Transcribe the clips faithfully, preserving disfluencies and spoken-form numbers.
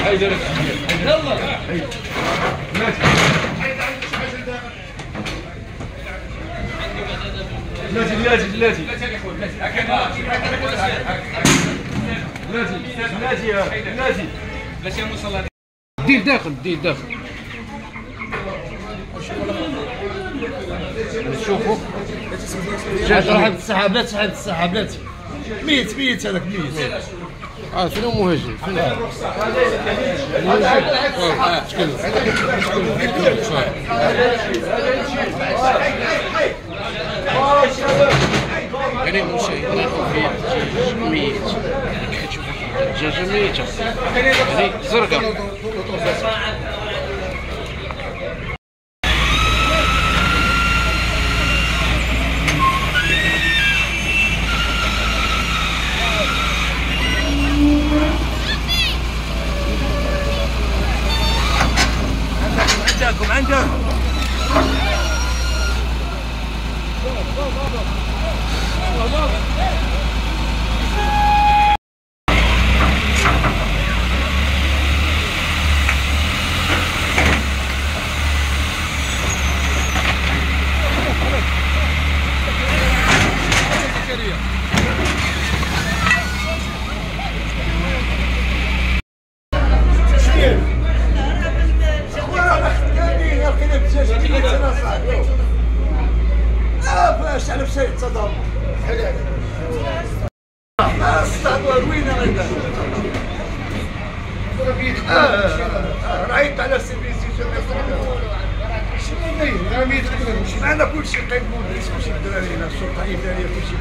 يلا بلاتي بلاتي بلاتي بلاتي بلاتي بلاتي مصلى دير داخل دير داخل شوفوا صاحب السحابات صاحب السحابات ميت ميت هذاك ميت. اه فين مهاجم فين اه شكون يعني مشي ميت كتشوف الدجاجه ميته هذه زرقاء. عندكم عندكم على بشيء تصدر حلال استعمل وين هذا رايت على سي بي سي شنو ندير راه ميت معنا كلشي قايد موديس كلشي الدراري هنا الشرطه الاداريه كلشي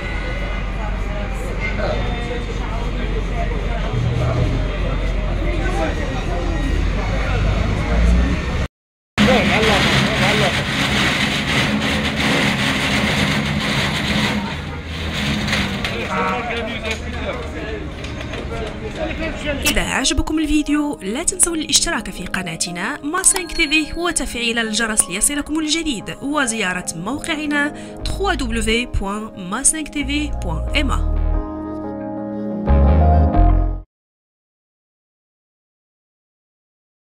إذا عجبكم الفيديو لا تنسوا الاشتراك في قناتنا ما فايف تي في وتفعيل الجرس ليصلكم الجديد وزيارة موقعنا دبليو دبليو دبليو بوان ما فايف تي في بوان إم إيه.